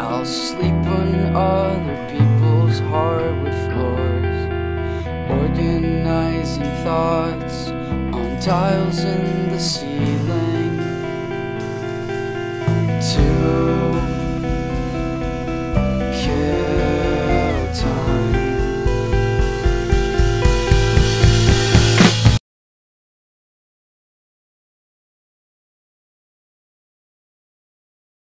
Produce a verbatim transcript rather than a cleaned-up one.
I'll sleep on other people's hardwood floors, organizing thoughts on tiles in the ceiling.